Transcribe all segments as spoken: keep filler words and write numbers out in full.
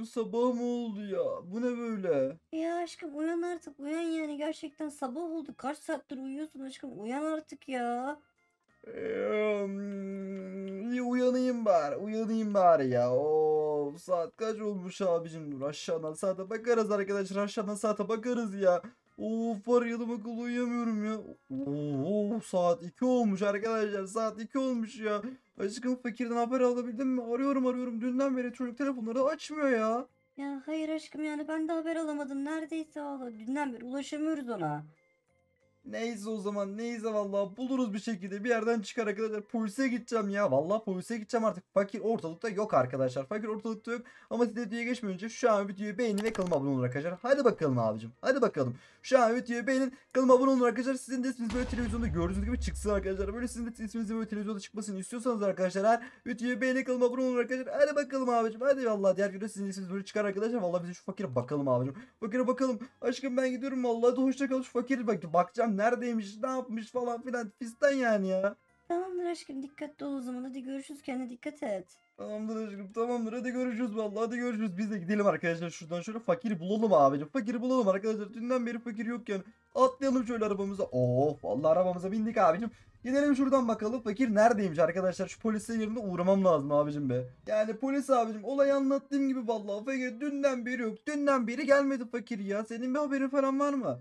sabah mı oldu ya? Bu ne böyle? Ya aşkım uyan artık uyan yani gerçekten sabah oldu. Kaç saattir uyuyorsun aşkım uyan artık ya. Eee, iyi uyanayım bari. Uyanayım bari ya. Oo, saat kaç olmuş abicim? Dur aşağıdan saate bakarız arkadaşlar. Aşağıdan saate bakarız ya. Of var ya da akıllı uyuyamıyorum ya. Oo, saat iki olmuş arkadaşlar. Saat iki olmuş ya. Aşkım fakirden haber alabildin mi? Arıyorum arıyorum. Dünden beri çocuk telefonları açmıyor ya. Ya hayır aşkım yani ben de haber alamadım. Neredeyse valla dünden beri ulaşamıyoruz ona. Neyse o zaman neyse vallahi buluruz bir şekilde bir yerden çıkar arkadaşlar, polise gideceğim ya, vallahi polise gideceğim artık. Fakir ortalıkta yok arkadaşlar, fakir ortalıkta yok. Ama size videoya geçmeden önce şu an videoyu beğenin ve kanalıma abone olun arkadaşlar. Hadi bakalım abicim, hadi bakalım. Şu an videoyu beğenin, kanalıma abone olun arkadaşlar. Sizin de isminiz böyle televizyonda gördüğünüz gibi çıksın arkadaşlar. Böyle sizin de isminizin böyle televizyonda çıkmasını istiyorsanız arkadaşlar, her videoyu beğenin, kanalıma abone olun arkadaşlar. Hadi bakalım abicim, hadi vallahi diğer videoda sizin isminiz böyle çıkar arkadaşlar. Vallahi bize şu fakire bakalım abicim. Fakire bakalım. Aşkım ben gidiyorum vallahi, de hoşça kal. Şu fakir bak, bakacağım neredeymiş, ne yapmış falan filan fistan yani ya. Tamamdır aşkım dikkatli ol o zaman. Hadi görüşürüz kendine dikkat et. Tamamdır aşkım, tamamdır, hadi görüşürüz vallahi, hadi görüşürüz. Biz de gidelim arkadaşlar, şuradan şöyle fakiri bulalım abicim. Fakiri bulalım arkadaşlar, dünden beri fakir yok yani. Atlayalım şöyle arabamıza. Of vallahi arabamıza bindik abicim. Gidelim şuradan bakalım fakir neredeymiş arkadaşlar. Şu polisin yerine uğramam lazım abicim be. Yani polis abicim, olayı anlattığım gibi vallahi fakir dünden beri yok. Dünden beri gelmedi fakir ya. Senin bir haberin falan var mı?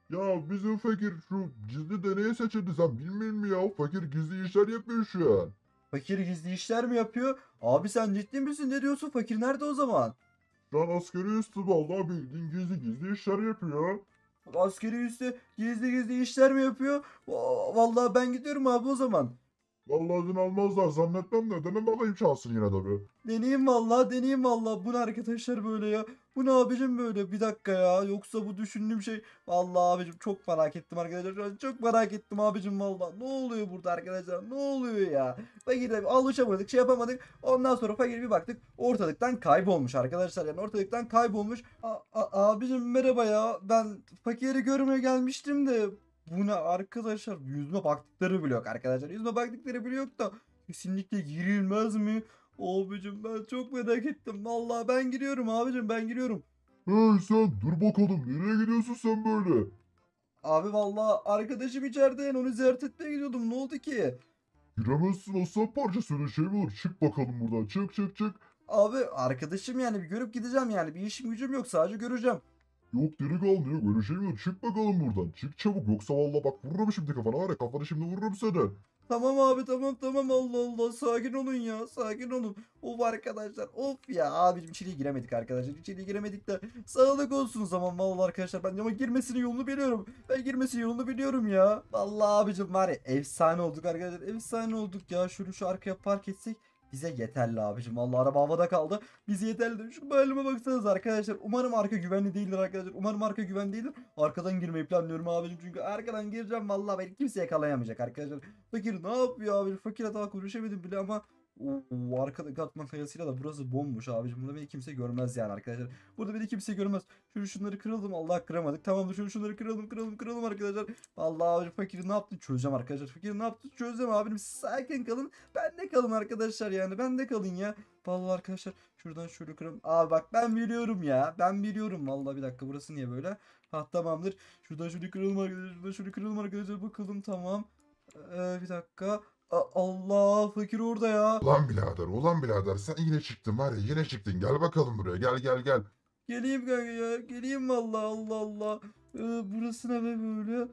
Ya bizim fakir şu gizli deneye seçildi, sen bilmiyor musun ya? Fakir gizli işler yapıyor şu an. Fakir gizli işler mi yapıyor? Abi sen ciddi misin? Ne diyorsun? Fakir nerede o zaman? Şu an askeri üstü vallahi bildiğin gizli gizli işler yapıyor. Askeri üste gizli gizli işler mi yapıyor? Va- Vallahi ben gidiyorum abi o zaman. Vallahi izin almazlar zannetmem de dene bakayım çalsın yine de bir. Deneyeyim vallahi, deneyeyim vallahi. Bu ne arkadaşlar böyle ya? Bu ne abicim böyle? Bir dakika ya. Yoksa bu düşündüğüm şey. Vallahi abicim çok merak ettim arkadaşlar. Şu an çok merak ettim abicim vallahi. Ne oluyor burada arkadaşlar? Ne oluyor ya? Fakirle alışamadık, şey yapamadık. Ondan sonra fakir bir baktık, ortalıktan kaybolmuş arkadaşlar. Yani ortalıktan kaybolmuş. A- a- abicim merhaba ya. Ben fakiri görmeye gelmiştim de. Bu ne arkadaşlar? Yüzüme baktıkları bile yok arkadaşlar. Yüzüme baktıkları bile yok da. Kesinlikle girilmez mi? Abicim ben çok merak ettim. Vallahi ben giriyorum abicim, ben giriyorum. Hey sen dur bakalım, nereye gidiyorsun sen böyle? Abi vallahi arkadaşım içeride, yani onu ziyaret etmeye gidiyordum. Ne oldu ki? Giremezsin aslan parçası, öyle şey mi olur? Çık bakalım buradan, çık çık çık. Abi arkadaşım, yani bir görüp gideceğim yani. Bir işim gücüm yok, sadece göreceğim. Yok deli kaldı, yok öyle şey mi olur? Çık bakalım buradan, çık çabuk, yoksa vallahi bak vururum şimdi kafana, var ya kafanı şimdi vururum seni. Tamam abi, tamam tamam, Allah Allah, sakin olun ya, sakin olun. Of arkadaşlar, of ya abicim, içeriye giremedik arkadaşlar, içeriye giremedik de sağlık olsun o zaman. Vallahi arkadaşlar, ben ama girmesinin yolunu biliyorum. Ben girmesinin yolunu biliyorum ya. Vallahi abicim var ya, efsane olduk arkadaşlar, efsane olduk ya. Şunu şu arkaya park etsek bize yeterli abicim. Vallahi araba havada kaldı. Bize yeterli. Şu halime baksanız arkadaşlar. Umarım arka güvenli değildir arkadaşlar. Umarım arka güvenli değildir. Arkadan girmeyi planlıyorum abicim. Çünkü arkadan gireceğim. Vallahi beni kimse yakalayamayacak arkadaşlar. Fakir ne yapıyor abi? Fakirle daha konuşamadım bile ama Oo, arkada katman kayasıyla da burası bomboş abicim. Burada beni kimse görmez yani arkadaşlar. Burada beni kimse görmez. Şunu şunları kıralım. Allah kıramadık. Tamamdır. Şunu şunları kıralım kıralım kıralım arkadaşlar. Vallahi abicim fakir ne yaptı çözeceğim arkadaşlar. Fakir ne yaptı çözeceğim abim. Siz sakin kalın. Ben de kalın arkadaşlar yani. Ben de kalın ya. Vallahi arkadaşlar şuradan şöyle kıralım. Abi bak ben biliyorum ya. Ben biliyorum. Vallahi bir dakika, burası niye böyle? Ha tamamdır. Şuradan şöyle kıralım arkadaşlar. Şuradan şöyle kıralım arkadaşlar. Bakalım tamam. Ee, bir dakika. A- Allah, fakir orada ya. Ulan birader, ulan birader sen yine çıktın var ya, yine çıktın, gel bakalım buraya, gel gel gel. Geleyim kanka ya. Geleyim vallahi, Allah Allah. Ee, burası ne be böyle?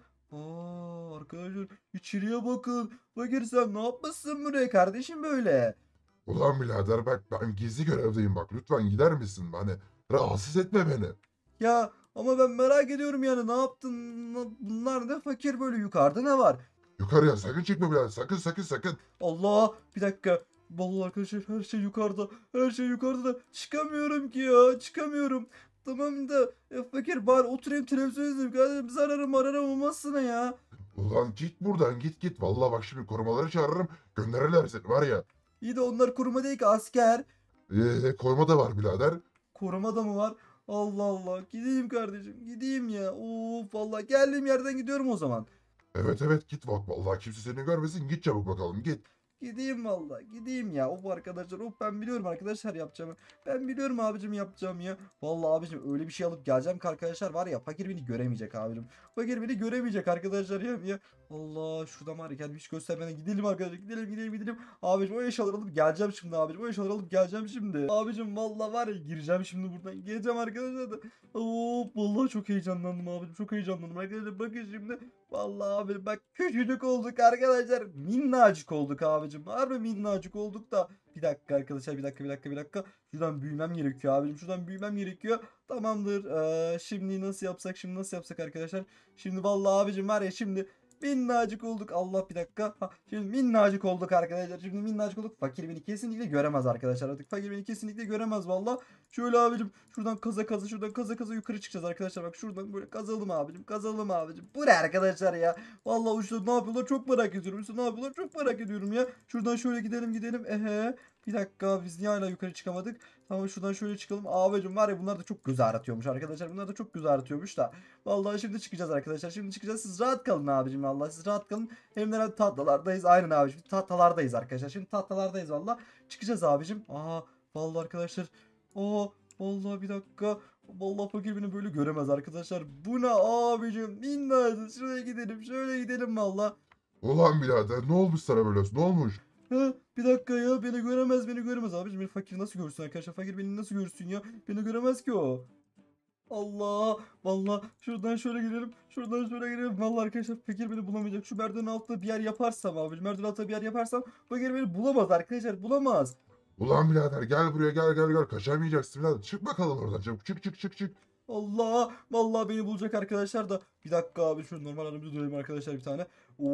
Aa arkadaşlar, içeriye bakın. Fakir sen ne yapmışsın buraya kardeşim böyle? Ulan birader bak, ben gizli görevdeyim bak, lütfen gider misin? Hani rahatsız etme beni. Ya ama ben merak ediyorum yani, ne yaptın? Na- Bunlar ne fakir böyle, yukarıda ne var? Yukarıya sakın çıkma birader, sakın sakın sakın. Allah, bir dakika. Vallahi arkadaşlar her şey yukarıda. Her şey yukarıda da çıkamıyorum ki ya. Çıkamıyorum. Tamam da e, fakir bari oturayım televizyon izleyeyim. Kardeşim zararım mararım olmazsana ya. Ulan git buradan, git git. Vallahi bak şimdi korumaları çağırırım, gönderirler seni var ya. İyi de onlar koruma değil ki, asker. Ee, koyma da var birader. Koruma da mı var? Allah Allah. Gideyim kardeşim. Gideyim ya. Of vallahi geldiğim yerden gidiyorum o zaman. Evet evet git bak, vallahi kimse seni görmesin, git çabuk bakalım git. Gideyim valla. Gideyim ya. Of arkadaşlar. Of ben biliyorum arkadaşlar yapacağımı. Ben biliyorum abicim yapacağım ya. Vallahi abicim öyle bir şey alıp geleceğim ki arkadaşlar var ya fakir beni göremeyecek abicim. Fakir beni göremeyecek arkadaşlar ya. ya. Allah şuradan var ya kendimi hiç göstermeden gidelim arkadaşlar. Gidelim gidelim gidelim. Abicim o eşyaları alıp geleceğim şimdi abicim. O eşyaları alıp geleceğim şimdi. Abicim vallahi var ya gireceğim şimdi buradan. Geleceğim arkadaşlar da. Oo, vallahi çok heyecanlandım abicim. Çok heyecanlandım arkadaşlar. Bakın şimdi. Vallahi abi bak küçücük olduk arkadaşlar. Minnacık olduk abicim. Harbi minnacık olduk da. Bir dakika arkadaşlar bir dakika bir dakika bir dakika. Şuradan büyümem gerekiyor abicim. Şuradan büyümem gerekiyor. Tamamdır. Ee, şimdi nasıl yapsak şimdi nasıl yapsak arkadaşlar. Şimdi vallahi abicim var ya şimdi minnacık olduk. Allah bir dakika. Ha, şimdi minnacık olduk arkadaşlar. Şimdi minnacık olduk. Fakir beni kesinlikle göremez arkadaşlar. Artık fakir beni kesinlikle göremez valla. Şöyle abicim şuradan kaza kaza şuradan kaza kaza yukarı çıkacağız arkadaşlar. Bak şuradan böyle kazalım abicim. Kazalım abicim. Bu ne arkadaşlar ya? Vallahi işte ne yapıyorlar çok merak ediyorum. İşte ne yapıyorlar çok merak ediyorum ya. Şuradan şöyle gidelim gidelim. Ehe. Bir dakika biz niye hala yukarı çıkamadık? Tamam şuradan şöyle çıkalım. Abicim var ya bunlar da çok göz ağrıtıyormuş arkadaşlar. Bunlar da çok göz ağrıtıyormuş da. Vallahi şimdi çıkacağız arkadaşlar. Şimdi çıkacağız. Siz rahat kalın abicim vallahi. Siz rahat kalın. Hem de tahtalardayız. Aynen abicim. Tahtalardayız arkadaşlar. Şimdi tahtalardayız vallahi. Çıkacağız abicim. Aa vallahi arkadaşlar. Aa vallahi bir dakika. Vallahi fakir beni böyle göremez arkadaşlar. Bu ne abicim? Minnacık. Şuraya gidelim. Şöyle gidelim vallahi. Ulan birader ne olmuş sana böyle? Ne olmuş? Ha, bir dakika ya beni göremez beni göremez abicim beni fakir nasıl görsün arkadaşlar fakir beni nasıl görsün ya beni göremez ki o. Allah vallahi şuradan şöyle girelim şuradan şöyle girelim vallahi arkadaşlar fakir beni bulamayacak şu merdivenin altında bir yer yaparsam abicim merdivenin altında bir yer yaparsam fakir beni bulamaz arkadaşlar bulamaz. Ulan birader gel buraya gel gel gel. Kaçamayacaksın birader. Çık bakalım oradan. Çabuk çık çık çık çık. Allah vallahi beni bulacak arkadaşlar da bir dakika abi şu normal aramızda durayım arkadaşlar bir tane.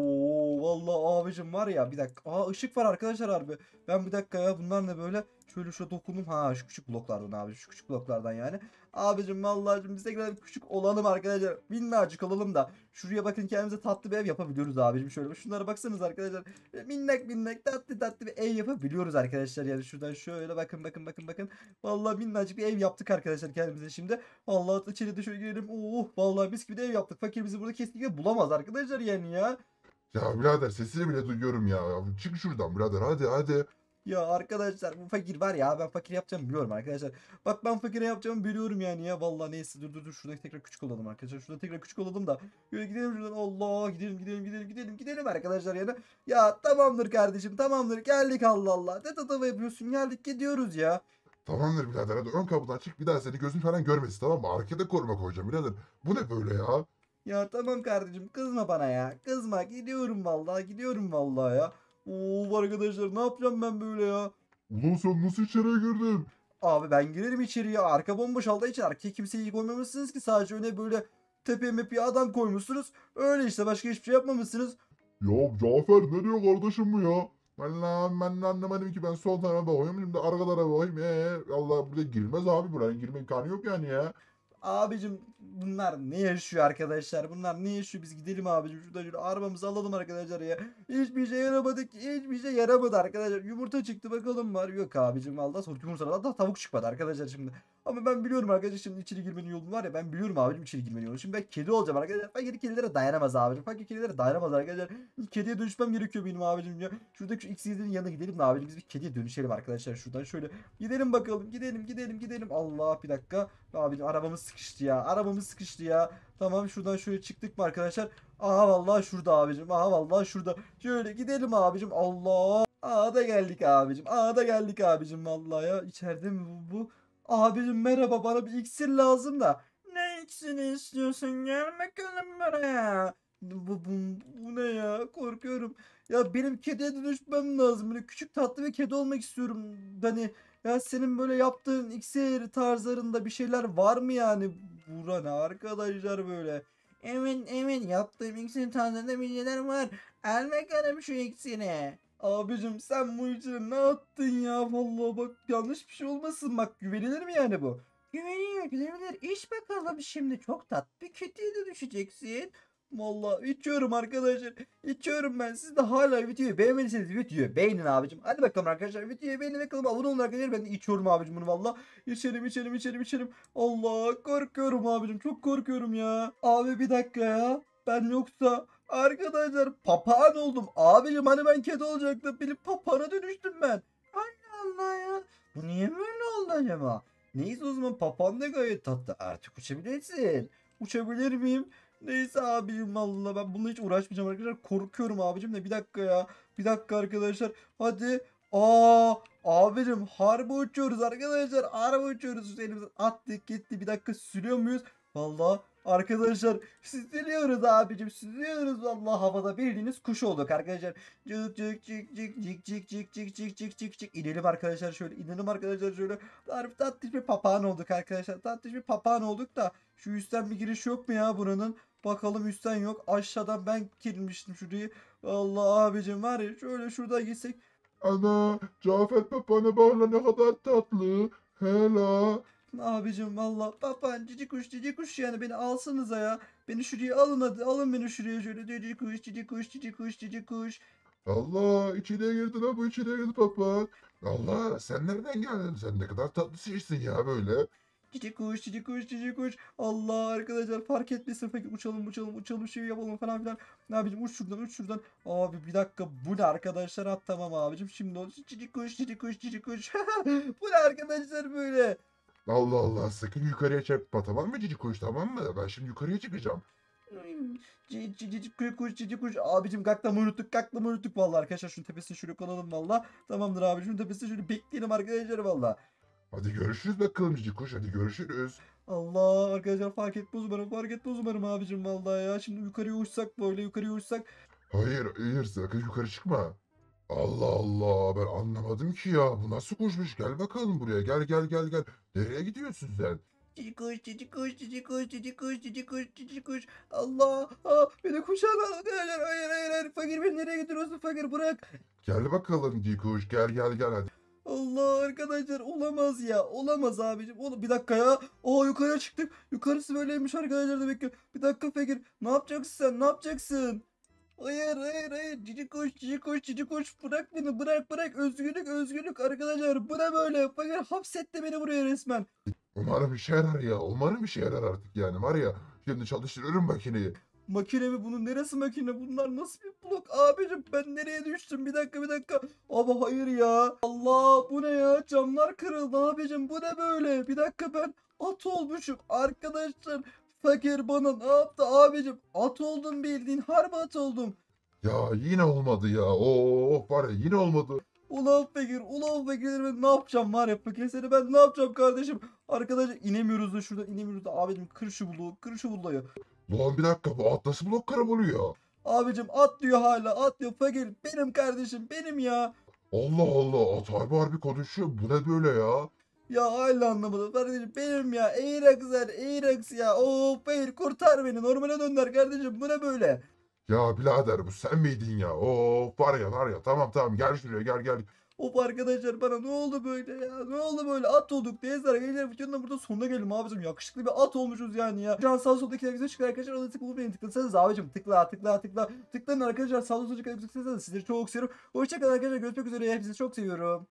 Oo vallahi abicim var ya bir dakika. Aa ışık var arkadaşlar harbi. Ben bir dakika ya bunlar ne böyle? Şöyle şurada dokundum. Ha şu küçük bloklardan abi şu küçük bloklardan yani. Abicim vallahi şimdi biz de kadar küçük olalım arkadaşlar. Minnacık olalım da. Şuraya bakın kendimize tatlı bir ev yapabiliyoruz abicim şöyle. Şunlara baksanız arkadaşlar. Minnak minnak tatlı tatlı bir ev yapabiliyoruz arkadaşlar. Yani şuradan şöyle bakın bakın bakın bakın. Vallahi minnacık bir ev yaptık arkadaşlar kendimize şimdi. Vallahi içeri de şöyle girelim. Oh vallahi biz gibi de ev yaptık. Fakir bizi burada kesinlikle bulamaz arkadaşlar yani ya. Ya birader sesini bile duyuyorum ya. Ya çık şuradan birader hadi hadi. Ya arkadaşlar bu fakir var ya ben fakir yapacağımı biliyorum arkadaşlar. Bak ben fakire yapacağımı biliyorum yani ya. Vallahi neyse dur dur dur şurada tekrar küçük olalım arkadaşlar. Şurada tekrar küçük olalım da. Böyle gidelim şuradan Allah gidelim gidelim gidelim gidelim gidelim arkadaşlar yani. Ya tamamdır kardeşim tamamdır geldik Allah Allah. Ne tatava yapıyorsun geldik gidiyoruz ya. Tamamdır birader hadi ön kapıdan çık bir daha seni gözün falan görmesin tamam mı? Arkada koruma koyacağım birader. Bu ne böyle ya? Ya tamam kardeşim kızma bana ya. Kızma gidiyorum vallahi gidiyorum vallahi ya. Oo arkadaşlar ne yapacağım ben böyle ya. Ulan sen nasıl içeriye girdin? Abi ben girerim içeriye. Arka bomboş aldığı için arkaya kimseyi koymamışsınız ki. Sadece öne böyle tepe mepe adam koymuşsunuz. Öyle işte başka hiçbir şey yapmamışsınız. Ya Cafer ne diyor kardeşim bu ya? Ben lan ben de anlamadım ki ben sol tarafa bakıyorum şimdi arka tarafa bakayım. Ee, Allah buraya girmez abi buraya girme imkanı yok yani ya. Abicim bunlar ne yaşıyor arkadaşlar? Bunlar ne yaşıyor? Biz gidelim abicim. Şuradan şöyle arabamızı alalım arkadaşlar ya. Hiçbir şey yaramadık. Hiçbir şey yaramadı arkadaşlar. Yumurta çıktı bakalım var. Yok abicim vallahi sonra yumurtadan da tavuk çıkmadı arkadaşlar şimdi. Ama ben biliyorum arkadaşlar şimdi içeri girmenin yolu var ya. Ben biliyorum abicim içeri girmenin yolu. Şimdi ben kedi olacağım arkadaşlar. Fakir kedilere dayanamaz abicim. Fakir kedilere dayanamaz arkadaşlar. Kediye dönüşmem gerekiyor benim abicim ya. Şuradaki şu X-Yedi'nin yanına gidelim de abicim. Biz bir kediye dönüşelim arkadaşlar şuradan şöyle. Gidelim bakalım. Gidelim gidelim gidelim. Allah bir dakika. Abicim arabamız sıkıştı ya. Arabamız sıkıştı ya. Tamam şuradan şöyle çıktık mı arkadaşlar? Aha vallahi şurada abicim. Aha vallahi şurada. Şöyle gidelim abicim. Allah. Aa da geldik abicim. Aa da geldik abicim vallahi ya. İçeride mi bu? bu? Abicim merhaba bana bir iksir lazım da. Ne iksiri istiyorsun? Gel bakalım buraya. Bu, bu, bu ne ya? Korkuyorum. Ya benim kediye dönüşmem lazım. Böyle küçük tatlı bir kedi olmak istiyorum. Hani ya senin böyle yaptığın iksir tarzlarında bir şeyler var mı yani? Bura ne arkadaşlar böyle? Evet evet yaptığım iksir tarzlarında bir şeyler var. Al bakalım şu iksiri. Abicim sen bu işe ne yaptın ya? Vallahi bak yanlış bir şey olmasın. Bak güvenilir mi yani bu? Güvenilir güvenilir. İç bakalım şimdi çok tatlı bir kediye dönüşeceksin. Vallahi içiyorum arkadaşlar. İçiyorum ben. Siz de hala videoyu beğenmediyseniz videoyu beğenin abicim. Hadi bakalım arkadaşlar. Videoyu beğenin bakalım. Abone olun arkadaşlar. Ben de içiyorum abicim bunu valla. İçelim içelim içelim içelim. Allah korkuyorum abicim. Çok korkuyorum ya. Abi bir dakika ya. Ben yoksa Arkadaşlar papağan oldum. Abicim hani ben kedi olacaktım. Benim papağana dönüştüm ben. Allah Allah ya. Bu niye böyle oldu acaba? Neyse o zaman papağan da gayet tatlı. Artık uçabilirsin. Uçabilir miyim? Neyse abicim vallahi ben bununla hiç uğraşmayacağım arkadaşlar. Korkuyorum abicim de bir dakika ya. Bir dakika arkadaşlar. Hadi. Aa abicim harbi uçuyoruz arkadaşlar. Harbi uçuyoruz. Elimizi attık gitti. Bir dakika sürüyor muyuz? Vallahi arkadaşlar süzülüyoruz abicim. Süzülüyoruz vallahi havada bildiğiniz kuş olduk arkadaşlar. Cık cık cık cık cık cık cık cık cık cık cık cık. İnelim arkadaşlar şöyle. İnelim arkadaşlar şöyle. Harbi tatlış bir papağan olduk arkadaşlar. Tatlış bir papağan olduk da. Şu üstten bir giriş yok mu ya buranın? Bakalım üstten yok. Aşağıdan ben girmiştim şurayı. Allah abicim var ya şöyle şurada gitsek. Ana Cafer papağana bağla ne kadar tatlı. Hela. Abicim valla papağan cici kuş cici kuş yani beni alsanıza ya. Beni şuraya alın hadi alın beni şuraya şöyle cici kuş cici kuş cici kuş cici kuş. Allah içine girdi lan bu içine girdi papağan. Allah sen nereden geldin? Sen ne kadar tatlı şeysin ya böyle. Cici kuş cici kuş cici kuş. Allah arkadaşlar fark etmesin fakir uçalım uçalım uçalım şey yapalım falan filan. Ne abicim uç şuradan uç şuradan. Abi bir dakika bu ne arkadaşlar at tamam abicim şimdi o cici kuş cici kuş cici kuş. Bu ne arkadaşlar böyle. Allah Allah sakın yukarıya çarpma tamam mı cici kuş tamam mı? Ben şimdi yukarıya çıkacağım. Cici cici kuş kuş cici kuş. Abicim gaklamayı unuttuk gaklamayı unuttuk vallahi arkadaşlar şunun tepesine şöyle konalım valla. Tamamdır abi şunun tepesine şöyle bekleyelim arkadaşlar valla. Hadi görüşürüz bakalım cici kuş hadi görüşürüz. Allah arkadaşlar fark etmez umarım fark etmez umarım abicim vallahi ya. Şimdi yukarıya uçsak böyle yukarıya uçsak. Hayır hayır sakın yukarı çıkma. Allah Allah ben anlamadım ki ya bu nasıl kuşmuş gel bakalım buraya gel gel gel gel. Nereye gidiyorsun sen? Cici kuş cici kuş cici kuş cici kuş cici kuş cici kuş. Allah ah, beni kuşağına hayır hayır hayır hayır fakir beni nereye götürüyorsun fakir bırak. Gel bakalım cici kuş gel gel gel hadi. Allah arkadaşlar olamaz ya olamaz abicim. Oğlum bir dakika ya. Aa yukarıya çıktık. Yukarısı böyleymiş arkadaşlar demek ki. Bir dakika fakir ne yapacaksın sen ne yapacaksın? Hayır hayır hayır cici kuş cici kuş cici kuş bırak beni bırak bırak özgürlük özgürlük arkadaşlar bu ne böyle fakir hapsetti beni buraya resmen. Umarım işe yarar ya umarım işe yarar artık yani var ya. Şimdi çalıştırıyorum makineyi. Makine mi bunun neresi makine bunlar nasıl bir blok abicim ben nereye düştüm bir dakika bir dakika ama hayır ya Allah bu ne ya camlar kırıldı abicim bu ne böyle bir dakika ben at olmuşum arkadaşlar fakir bana ne yaptı abicim at oldum bildiğin harbi at oldum. Ya yine olmadı ya. Oh var ya yine olmadı. Ulan fakir ulan fakir ben ne yapacağım var ya fakir seni ben ne yapacağım kardeşim arkadaşlar inemiyoruz da şurada inemiyoruz da abicim kır şu bloğu kır şu bloğu. Lan bir dakika bu at nasıl blok kırabiliyor? Abicim at diyor hala at diyor fakir benim kardeşim benim ya. Allah Allah at harbi harbi konuşuyor. Bu ne böyle ya? Ya hala anlamadım kardeşim benim ya Eirax'lar Eirax ya of hayır kurtar beni normale dönder kardeşim bu ne böyle. Ya birader bu sen miydin ya? Of var ya var ya tamam tamam gel şuraya gel gel. Of arkadaşlar bana ne oldu böyle ya ne oldu böyle at olduk neyse arkadaşlar videonun da burada sonuna gelelim abicim yakışıklı bir at olmuşuz yani ya. Şu an sağ soldaki güzel çıkıyor arkadaşlar ona tıklayıp beni tıklasanız abicim tıkla tıkla tıkla tıklayın arkadaşlar sağ soldaki güzel sizleri çok seviyorum. Hoşçakalın arkadaşlar görüşmek üzere hepinizi çok seviyorum.